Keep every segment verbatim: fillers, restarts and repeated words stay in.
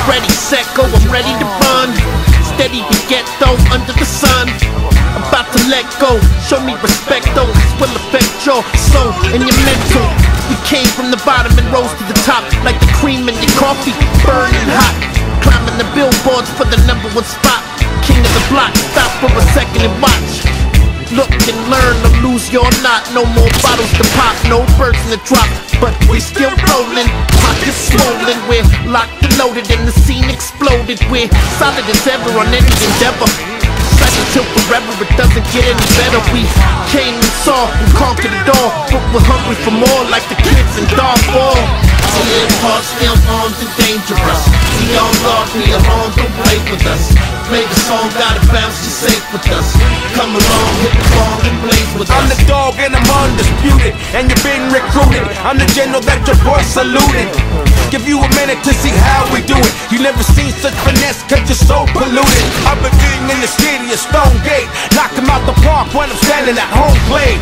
ready, set, go, I'm ready to run. Steady to get though under the sun. About to let go, show me respect though. This will affect your soul and your mental. We came from the bottom and rose to the top, like the cream in your coffee, burning hot. Climbing the billboards for the number one spot. King of the block, stop for a second and watch. Look and learn or lose your knot. No more bottles to pop, no birds in the drop. But we still rolling, pockets swollen. We're locked and loaded and the scene exploded. We're solid as ever on any endeavor. Silent till forever, it doesn't get any better. We came and saw and conquered it all, but we're hungry for more like the kids in Darfur. We live hard, still armed and dangerous. We on guard, we alone, don't play with us. Play the song, gotta bounce, you're safe with us. Come along, hit the ball and blaze with us. I'm the dog and I'm undisputed, and you've been recruited. I'm the general that your boy saluted. Give you a minute to see how we do it. You never seen such finesse, cause you're so polluted. I've been beating in the city of Stone Gate, knock him out the park when I'm standing at home plate.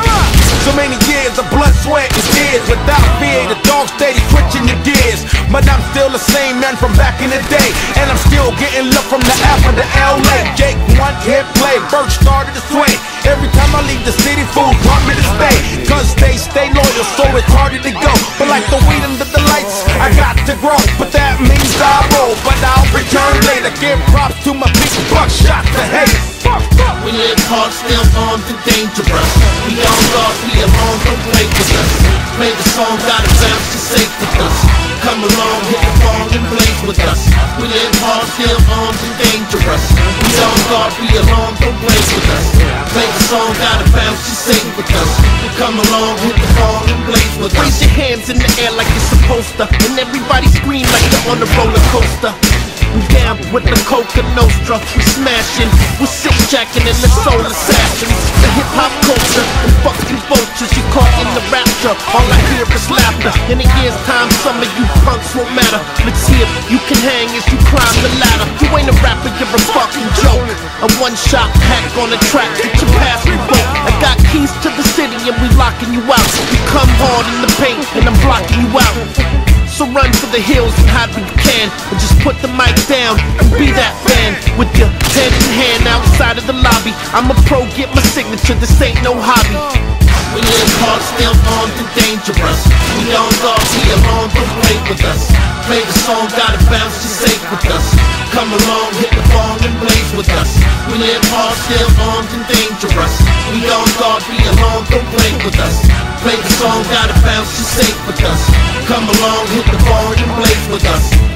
So many years of blood, sweat, and tears. Without fear, the dog steady switching the gears. But I'm still the same man from back in the day, and I'm still getting love from the Alpha to L A. Jake one hit play, Birch started to sway. Every time I leave the city, fools want me to stay, cause they stay loyal, so it's harder to go. But like the weed under the lights, I got to grow. But that means I roll, but I'll return later. Give props to my big buck shot to hate. We live hard, still armed and dangerous. We on guard, we alone, don't play with us. Play the song, gotta bounce, you're safe with us. Come along, hit the ball and blaze with us. We live hard, still armed and dangerous. We on guard, we alone, don't play with us. Play the song, gotta bounce, you're safe with us. Come along, hit the ball and blaze with us. Raise your hands in the air like you're supposed to, and everybody scream like you're on a roller coaster. We down with the Coca Nostra, we smashing, we're six-jacking in the soul assassins. The hip-hop culture and fuck you vultures, you caught in the rapture. All I hear is laughter. In a year's time, some of you punks won't matter. Let's see if you can hang as you climb the ladder. You ain't a rapper, you're a fucking joke. A one-shot hack on the track, get your pass revoked. I got keys to the city and we locking you out. You come hard in the paint and I'm blocking you out. So run for the hills and hide where you can, and just put the mic down and be that fan. With your head in hand outside of the lobby, I'm a pro, get my signature, this ain't no hobby. We live hard, still armed and dangerous. We on guard, we alone, don't play with us. Play the song, gotta bounce, you're safe with us. Come along, hit the ball and blaze with us. We live hard, still armed and dangerous. We on guard, we alone, don't play with us. Play the song, gotta bounce, you're safe with us. Come along, hit the ball and blaze with us.